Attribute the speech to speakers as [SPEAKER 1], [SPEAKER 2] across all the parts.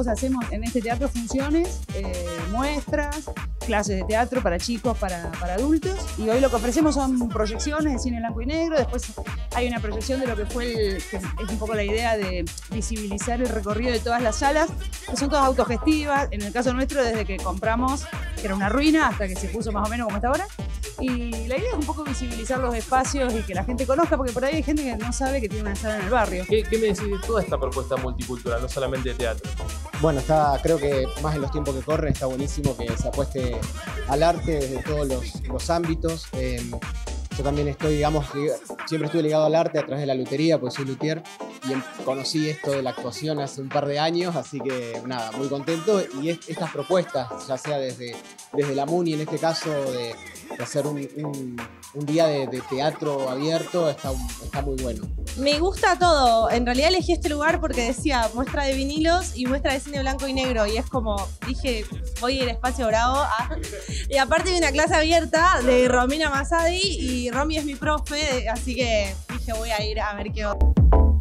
[SPEAKER 1] domingos hacemos en este teatro funciones, muestras, clases de teatro para chicos, para adultos. Y hoy lo que ofrecemos son proyecciones de cine blanco y negro. Después hay una proyección de lo que fue, que es un poco la idea de visibilizar el recorrido de todas las salas, que son todas autogestivas. En el caso nuestro, desde que compramos, que era una ruina, hasta que se puso más o menos como está ahora. Y la idea es un poco visibilizar los espacios y que la gente conozca, porque por ahí hay gente que no sabe que tiene una sala en el barrio.
[SPEAKER 2] ¿Qué me decís de toda esta propuesta multicultural, no solamente de teatro?
[SPEAKER 3] Bueno, creo que más en los tiempos que corren está buenísimo que se apueste al arte desde todos los ámbitos. Yo también estoy, digamos, siempre estuve ligado al arte a través de la lutería, porque soy luthier, y conocí esto de la actuación hace un par de años, así que nada, muy contento. Y estas propuestas, ya sea desde la MUNI, en este caso, de hacer un día de teatro abierto, está muy bueno.
[SPEAKER 4] Me gusta todo. En realidad elegí este lugar porque decía muestra de vinilos y muestra de cine blanco y negro. Y es como, dije, voy a ir a Espacio Bravo. Y aparte de una clase abierta de Romina Masadi, y Romy es mi profe, así que dije, voy a ir a ver qué onda.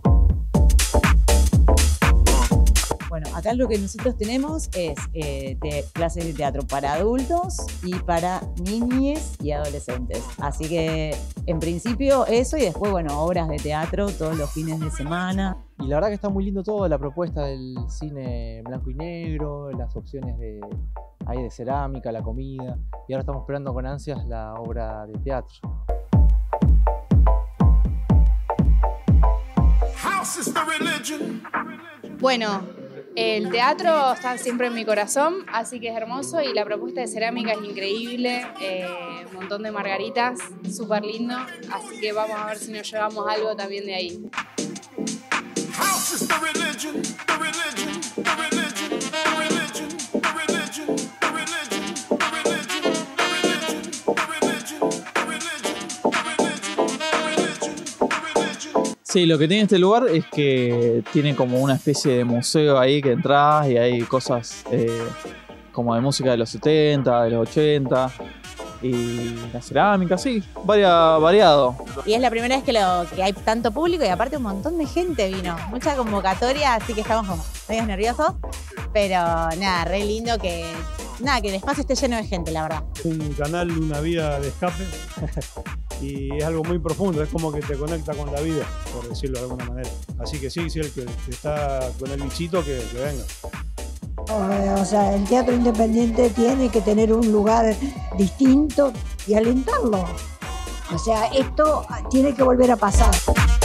[SPEAKER 5] Bueno, acá lo que nosotros tenemos es clases de teatro para adultos y para niñes y adolescentes. Así que, en principio, eso, y después, bueno, obras de teatro todos los fines de semana.
[SPEAKER 6] Y la verdad que está muy lindo todo, la propuesta del cine blanco y negro, las opciones de cerámica, la comida. Y ahora estamos esperando con ansias la obra de teatro.
[SPEAKER 7] Bueno, el teatro está siempre en mi corazón, así que es hermoso, y la propuesta de cerámica es increíble, un montón de margaritas, súper lindo, así que vamos a ver si nos llevamos algo también de ahí.
[SPEAKER 8] Sí, lo que tiene este lugar es que tiene como una especie de museo ahí que entras y hay cosas como de música de los 70, de los 80 y la cerámica, sí, variado.
[SPEAKER 5] Y es la primera vez que hay tanto público, y aparte un montón de gente vino, mucha convocatoria, así que estamos como medios nerviosos, pero nada, re lindo que el espacio esté lleno de gente, la verdad.
[SPEAKER 9] Es un canal, una vía de escape. Y es algo muy profundo, es como que te conecta con la vida, por decirlo de alguna manera. Así que sí, el que está con el bichito, que venga.
[SPEAKER 10] O sea, el teatro independiente tiene que tener un lugar distinto y alentarlo. O sea, esto tiene que volver a pasar.